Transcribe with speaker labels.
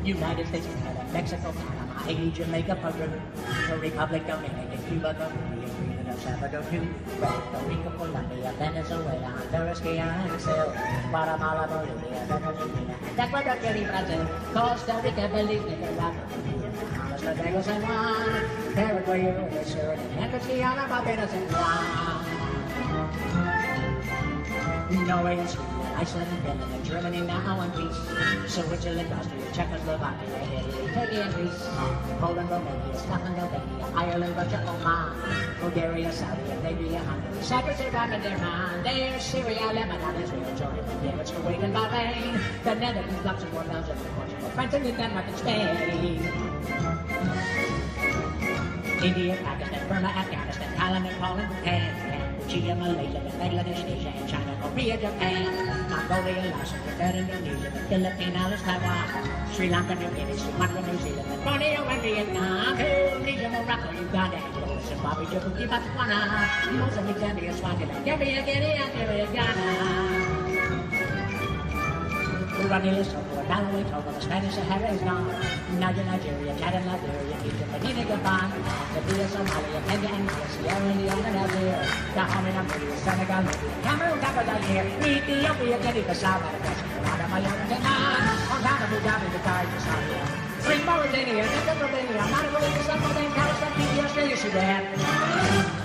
Speaker 1: United States, Canada, Mexico, Panama, Haiti, Jamaica, Puerto Republic, Dominican, Cuba, Colombia, Greenland, El Salvador, Puerto Rico, Colombia, Venezuela, Honduras, Guyana, Brazil, Guatemala, Bolivia, Venezuela, Ecuador, Chile, Brazil, Costa Rica, Belize, Nicaragua, Bahamas, Rodrigo, San Juan, Paraguay, Uruguay, Suriname, Guyana, Barbados, and Guam. Norway and Sweden, Iceland and Finland, and Germany now in peace. Switzerland, Austria, Czechoslovakia, Italy, Turkey and Greece. Poland, Romania, Scotland, Albania, Ireland, Russia, Oman, Bulgaria, Saudi Arabia, Hungary, Cyprus, Iraq, and Iran. There's Syria, Lebanon, Israel, Jordan, Yemen, Kuwait, and Bahrain. The Netherlands, Luxembourg, Belgium, Portugal, France, and Denmark, and Spain. India, Pakistan, Burma, Afghanistan, Thailand, and Poland, Bhutan, Chile, Malaysia, Bangladesh, Asia, and China, Korea, Japan, Mongolia, Laos, Indonesia, the Philippines, Taiwan, Sri Lanka, New Guinea, Sumatra, New Zealand, Borneo, and Vietnam, Indonesia, Morocco, Uganda, Angola, Zimbabwe, Djibouti, Botswana, Mozambique, Zambia, Swaziland, Gambia, Guinea, and Ghana. Nigeria, Togo, Malawi, Togo, the Spanish Sahara is gone. Nigeria, Chad and Liberia, Egypt, Benin, Gabon, Libya, Somalia, Kenya, and Sierra Leone, and Algeria, Dahomey, Namibia, Senegal, Libya, Cameroon, Tanzania, Ethiopia, Guinea, Bissau, Madagascar, Rwanda, Malawi, Vietnam, Ghana, Mugabe, the Somalia, Free Mauritania, Nigeria, Madagascar, South Sudan, Palestine, Australia, Sudan.